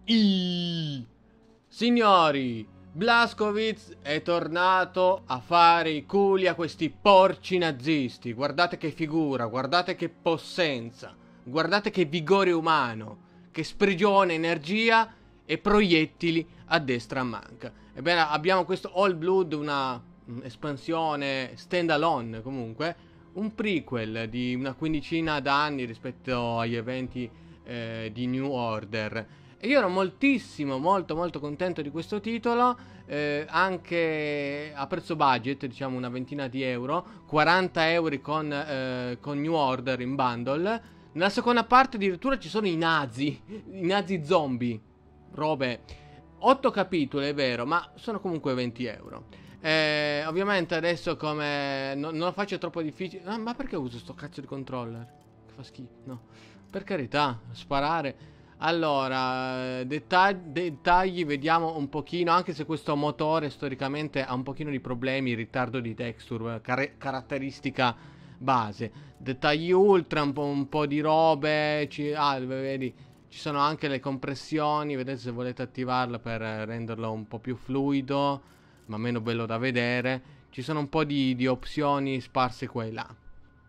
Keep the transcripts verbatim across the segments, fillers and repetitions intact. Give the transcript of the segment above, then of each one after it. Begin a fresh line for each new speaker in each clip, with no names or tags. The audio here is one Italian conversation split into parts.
I signori, Blazkowicz è tornato a fare i culi a questi porci nazisti. Guardate che figura, guardate che possenza, guardate che vigore umano, che sprigiona energia e proiettili a destra a manca. Ebbene, abbiamo questo All Blood, una espansione stand alone comunque, un prequel di una quindicina d'anni rispetto agli eventi eh, di New Order. E io ero moltissimo, molto molto contento di questo titolo, eh, anche a prezzo budget, diciamo una ventina di euro, quaranta euro con, eh, con New Order in bundle. Nella seconda parte addirittura ci sono i nazi, i nazi zombie, robe, otto capitoli è vero, ma sono comunque venti euro. Eh, ovviamente adesso come no, non lo faccio troppo difficile. Ah, ma perché uso sto cazzo di controller? Che fa schifo, no. Per carità, sparare. Allora, dettagli, dettagli, vediamo un pochino, anche se questo motore storicamente ha un pochino di problemi, ritardo di texture, car caratteristica base. Dettagli ultra, un po', un po' di robe, ci, ah, vedi, ci sono anche le compressioni, vedete se volete attivarla per renderlo un po' più fluido, ma meno bello da vedere. Ci sono un po' di, di opzioni sparse qua e là.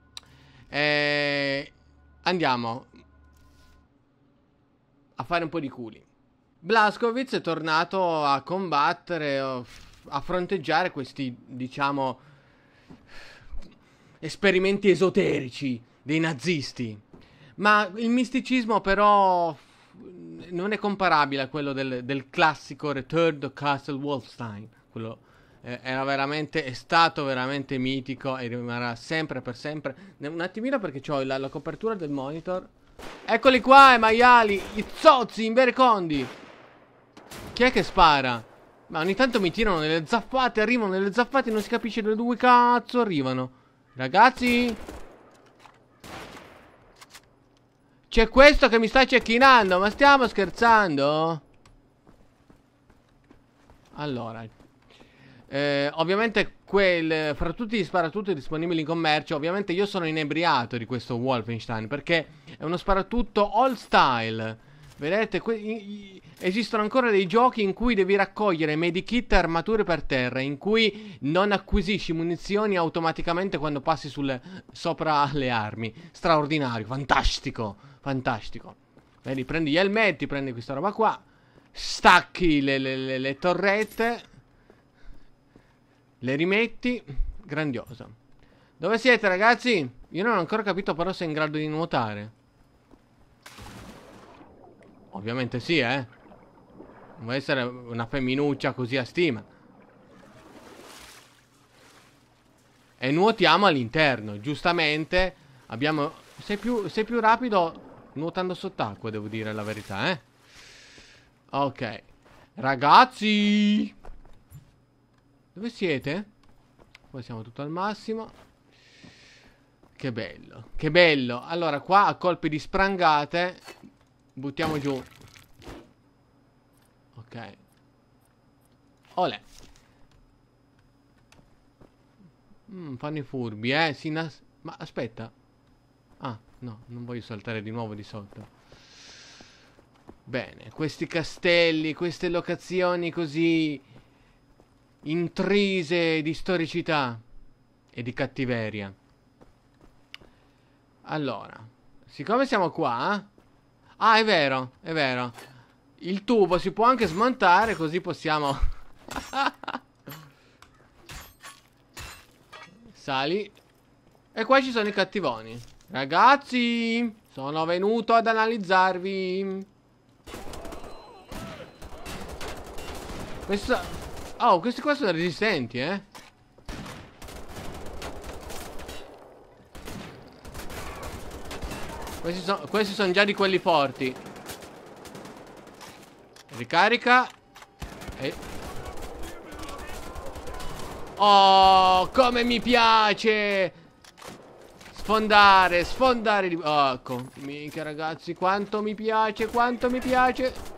E andiamo a fare un po' di culi. Blazkowicz è tornato a combattere, a fronteggiare questi, diciamo, esperimenti esoterici dei nazisti. Ma il misticismo però non è comparabile a quello del, del classico Return to Castle Wolfenstein. Quello eh, era veramente, è stato veramente mitico e rimarrà sempre per sempre. Un attimino perché ho la, la copertura del monitor. Eccoli qua i maiali, i zozzi inverecondi. Chi è che spara? Ma ogni tanto mi tirano nelle zaffate, arrivano nelle zaffate e non si capisce da dove cazzo arrivano. Ragazzi, c'è questo che mi sta cecchinando, ma stiamo scherzando? Allora, eh, ovviamente quel, fra tutti gli sparatutto disponibili in commercio, ovviamente io sono inebriato di questo Wolfenstein, perché è uno sparatutto all style. Vedete, esistono ancora dei giochi in cui devi raccogliere medikit e armature per terra, in cui non acquisisci munizioni automaticamente quando passi sulle, sopra le armi. Straordinario, fantastico, fantastico. Vedi, prendi gli elmetti, prendi questa roba qua, stacchi le, le, le, le torrette, le rimetti, grandioso. Dove siete, ragazzi? Io non ho ancora capito però se è in grado di nuotare. Ovviamente sì, eh. Non vuoi essere una femminuccia così a stima. E nuotiamo all'interno. Giustamente abbiamo... Sei più, sei più rapido nuotando sott'acqua, devo dire la verità, eh. Ok. Ragazzi, dove siete? Qua siamo tutto al massimo. Che bello, che bello. Allora qua a colpi di sprangate buttiamo giù. Ok. Olè. mm, Fanno i furbi, eh. Si nas Ma aspetta. Ah, no, non voglio saltare di nuovo di sotto. Bene, questi castelli, queste locazioni così intrise di storicità e di cattiveria. Allora, siccome siamo qua, ah, è vero, è vero, il tubo si può anche smontare, così possiamo sali. E qua ci sono i cattivoni. Ragazzi, sono venuto ad analizzarvi. Questa... Oh, questi qua sono resistenti, eh. Questi, so questi sono già di quelli forti. Ricarica. E... Oh, come mi piace sfondare, sfondare di... Oh, ecco, minchia ragazzi, quanto mi piace, quanto mi piace.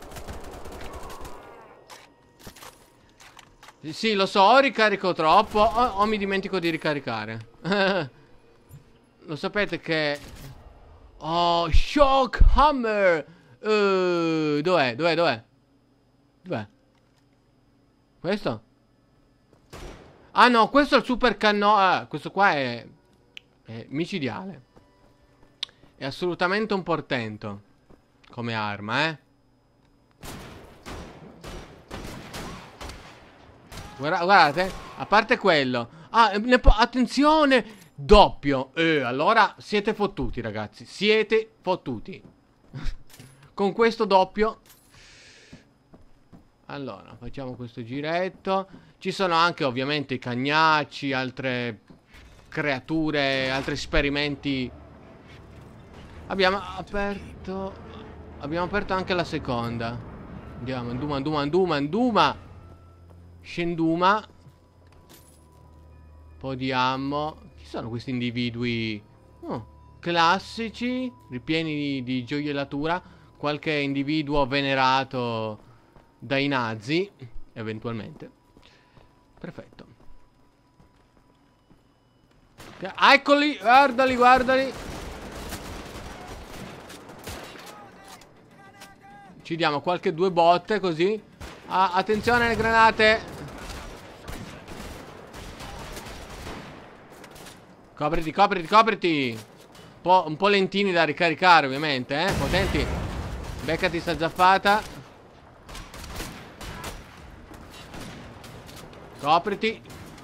Sì, lo so, o ricarico troppo o, o mi dimentico di ricaricare. Lo sapete che... Oh, Shock Hammer. uh, Dov'è, dov'è, dov'è? Beh. Questo? Ah no, questo è il super cannone. Eh, questo qua è, è micidiale. È assolutamente un portento come arma, eh. Guarda, guardate, a parte quello. Ah, ne po- attenzione! Doppio. Eh, allora siete fottuti, ragazzi. Siete fottuti. Con questo doppio. Allora, facciamo questo giretto. Ci sono anche ovviamente i cagnacci, altre creature, altri esperimenti. Abbiamo aperto... Abbiamo aperto anche la seconda. Andiamo, anduma, anduma, anduma, anduma. Scenduma. Un po' di ammo. Chi sono questi individui? Oh, classici, ripieni di, di gioiellatura. Qualche individuo venerato dai nazi, eventualmente. Perfetto. Eccoli, guardali, guardali. Ci diamo qualche due botte così. Ah, attenzione alle granate. Copriti, copriti, copriti. Un po', un po' lentini da ricaricare, ovviamente, eh. Potenti. Beccati sta zaffata. Copriti.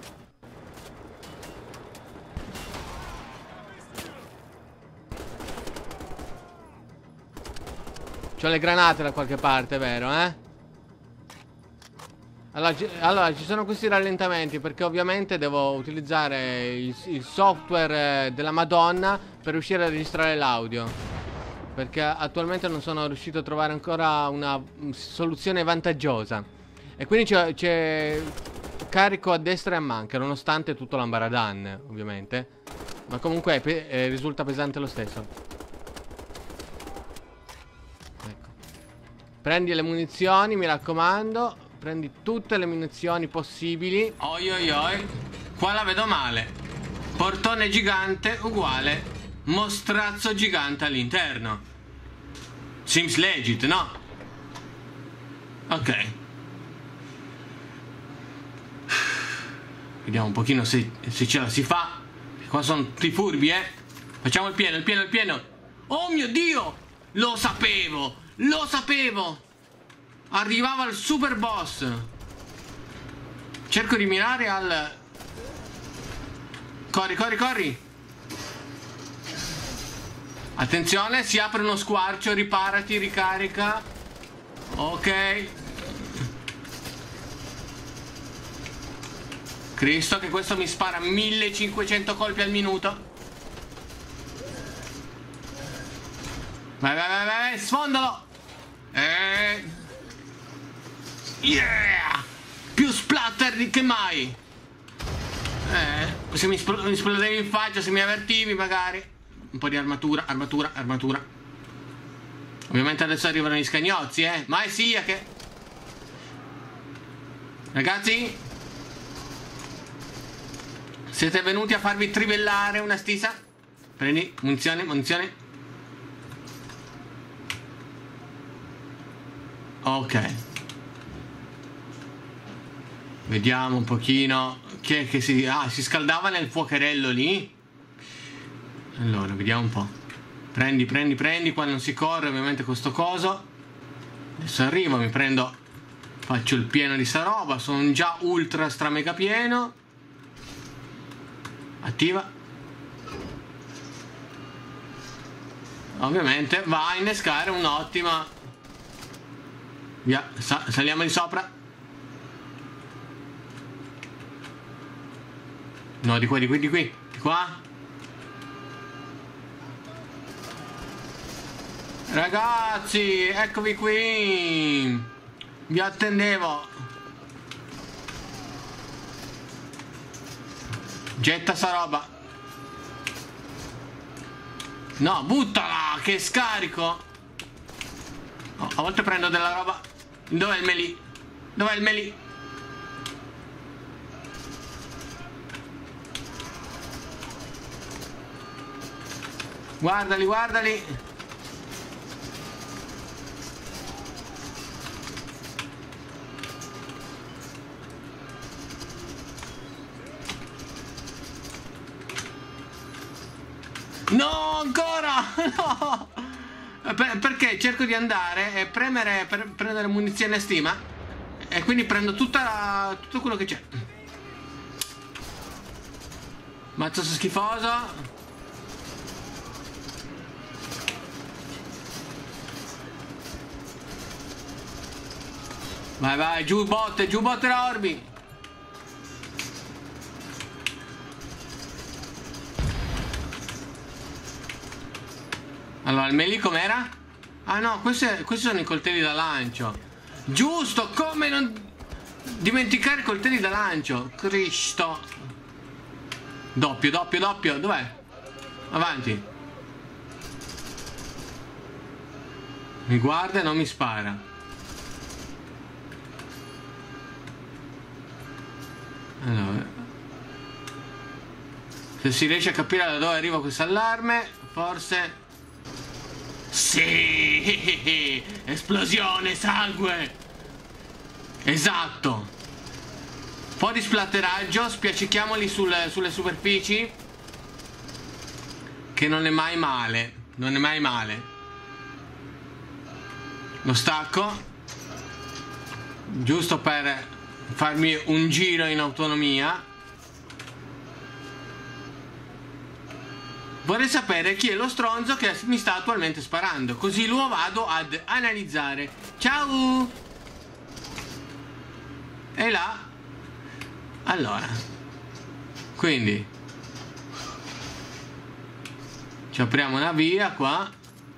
C'ho le granate da qualche parte, vero, eh? Allora, allora, ci sono questi rallentamenti perché ovviamente devo utilizzare il, il software della Madonna per riuscire a registrare l'audio. Perché attualmente non sono riuscito a trovare ancora una soluzione vantaggiosa. E quindi c'è carico a destra e a manca, nonostante tutto l'ambaradan, ovviamente. Ma comunque pe eh, risulta pesante lo stesso. Ecco. Prendi le munizioni, mi raccomando. Prendi tutte le munizioni possibili. Oi oi oi. Qua la vedo male. Portone gigante uguale mostrazzo gigante all'interno. Seems legit, no? Ok. Vediamo un pochino se, se ce la si fa. Qua sono tutti furbi, eh. Facciamo il pieno, il pieno, il pieno. Oh mio Dio. Lo sapevo. Lo sapevo. Arrivava il super boss. Cerco di mirare al... Corri, corri, corri. Attenzione, si apre uno squarcio. Riparati, ricarica. Ok. Cristo, che questo mi spara millecinquecento colpi al minuto. Vai, vai, vai, vai, sfondalo. Eh... Yeah! Più splatter che mai. Eh, se mi esplodevi in faccia, se mi avvertivi magari. Un po' di armatura, armatura, armatura. Ovviamente adesso arrivano gli scagnozzi, eh. Mai sia che... Ragazzi, siete venuti a farvi trivellare una stisa? Prendi, munizioni, munizioni. Ok. Vediamo un pochino. Chi è che si... Ah, si scaldava nel fuocherello lì. Allora, vediamo un po'. Prendi, prendi, prendi. Qua non si corre ovviamente con sto coso. Adesso arrivo, mi prendo... Faccio il pieno di sta roba. Sono già ultra stra mega pieno. Attiva. Ovviamente va a innescare un'ottima... Via, sa saliamo di sopra. No, di qua, di qui, di qui, di qua. Ragazzi, eccovi qui. Vi attendevo. Getta sta roba. No, buttala, che scarico. Oh, a volte prendo della roba. Dov'è il melee? Dov'è il melee? Guardali, guardali. No, ancora! No! Per, perché cerco di andare e premere per prendere munizione a stima. E quindi prendo tutta la, tutto quello che c'è. Mazzo schifoso. Vai, vai, giù botte, giù botte da orbi. Allora, il melee com'era? Ah no, questi, questi sono i coltelli da lancio. Giusto, come non dimenticare i coltelli da lancio. Cristo. Doppio, doppio, doppio. Dov'è? Avanti. Mi guarda e non mi spara. Allora, se si riesce a capire da dove arriva questo allarme, forse... Sì! Esplosione, sangue! Esatto! Un po' di splatteraggio, spiaccichiamoli sulle, sulle superfici. Che non è mai male. Non è mai male. Lo stacco. Giusto per farmi un giro in autonomia. Vorrei sapere chi è lo stronzo che mi sta attualmente sparando, così lo vado ad analizzare. Ciao! E là. Allora, quindi ci apriamo una via qua.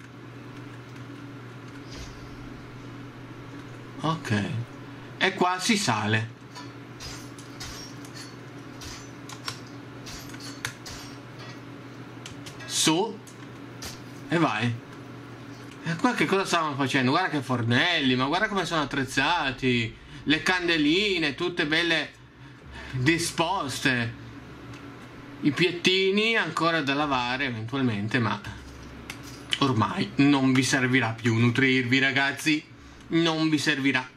Ok. E qua si sale. Su. E vai. E qua che cosa stavano facendo? Guarda che fornelli, ma guarda come sono attrezzati. Le candeline, tutte belle disposte. I piettini ancora da lavare eventualmente, ma ormai non vi servirà più nutrirvi, ragazzi. Non vi servirà.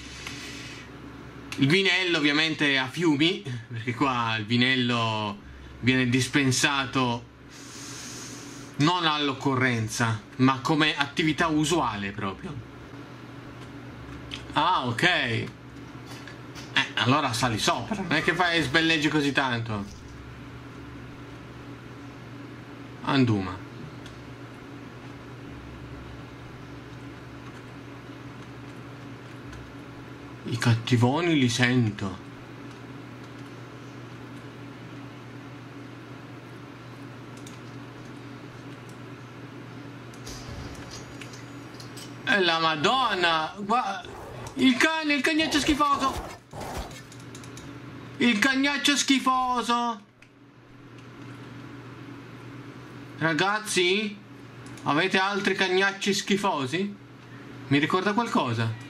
Il vinello ovviamente a fiumi, perché qua il vinello viene dispensato non all'occorrenza, ma come attività usuale proprio. Ah, ok. Eh, allora sali sopra, non è che fai sbelleggi così tanto. Anduma. I cattivoni li sento. E la Madonna! Guarda, il cane, il cagnaccio schifoso! Il cagnaccio schifoso! Ragazzi? Avete altri cagnacci schifosi? Mi ricorda qualcosa?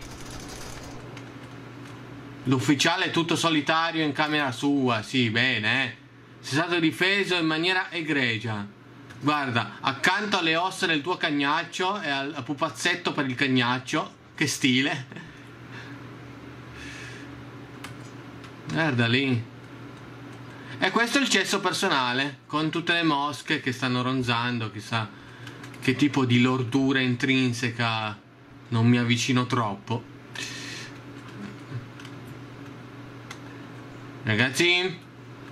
L'ufficiale è tutto solitario in camera sua, sì, bene, eh. Sei stato difeso in maniera egregia. Guarda, accanto alle ossa del tuo cagnaccio e al pupazzetto per il cagnaccio. Che stile. Guarda lì. E questo è il cesso personale, con tutte le mosche che stanno ronzando, chissà che tipo di lordura intrinseca. Non mi avvicino troppo. Ragazzi,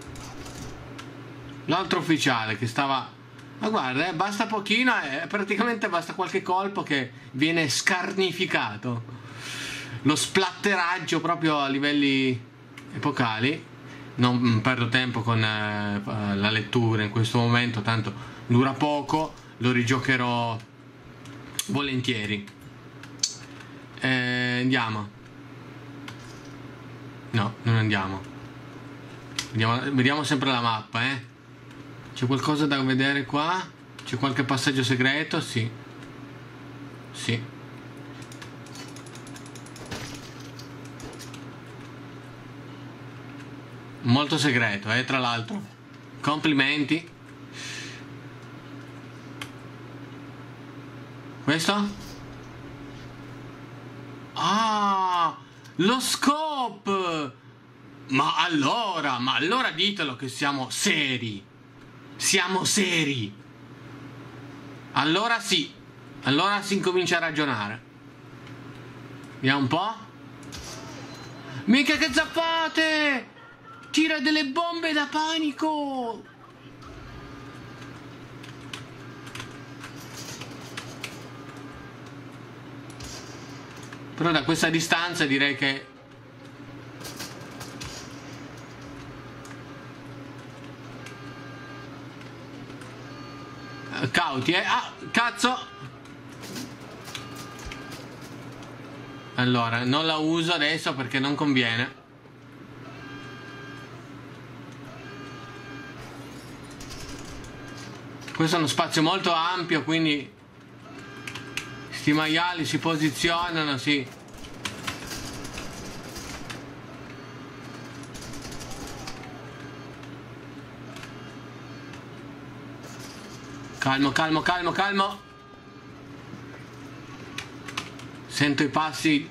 l'altro ufficiale che stava... Ma guarda, eh, basta pochino, eh, praticamente basta qualche colpo che viene scarnificato. Lo splatteraggio proprio a livelli epocali. Non perdo tempo con eh, la lettura in questo momento, tanto dura poco, lo rigiocherò volentieri. Eh, andiamo. No, non andiamo. Vediamo, vediamo sempre la mappa, eh. C'è qualcosa da vedere qua? C'è qualche passaggio segreto? Sì. Sì. Molto segreto, eh, tra l'altro. Complimenti. Questo? Ah! Lo scope! Ma allora, ma allora ditelo che siamo seri. Siamo seri. Allora sì. Allora si incomincia a ragionare. Vediamo un po'. Mica che zappate! Tira delle bombe da panico! Però da questa distanza direi che... Cauti, eh? Ah, cazzo! Allora, non la uso adesso perché non conviene. Questo è uno spazio molto ampio, quindi sti maiali si posizionano, sì. Calmo, calmo, calmo, calmo. Sento i passi.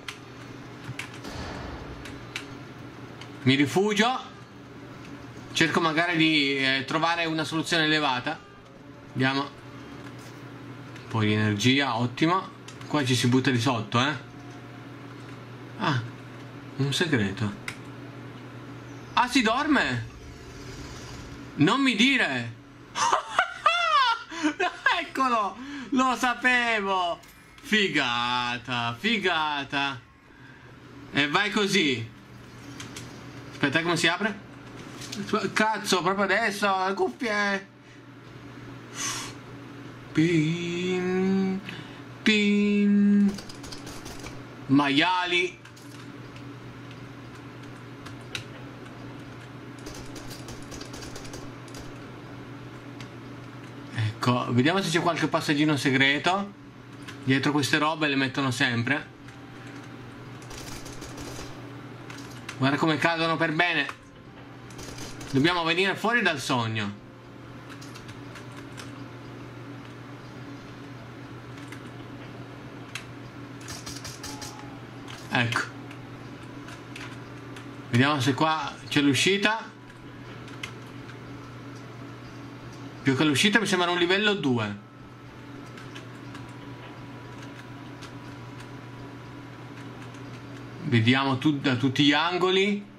Mi rifugio. Cerco magari di eh, trovare una soluzione elevata. Andiamo. Un po' di energia, ottimo. Qua ci si butta di sotto, eh. Ah, un segreto. Ah, si dorme. Non mi dire. Eccolo. Lo sapevo. Figata, figata. E vai così. Aspetta, come si apre? Cazzo, proprio adesso, le cuffie. Pin, pin. Maiali. Ecco, vediamo se c'è qualche passaggino segreto. Dietro queste robe le mettono sempre. Guarda come cadono per bene. Dobbiamo venire fuori dal sogno. Ecco. Vediamo se qua c'è l'uscita. Più che l'uscita mi sembra un livello due. Vediamo tu, da tutti gli angoli.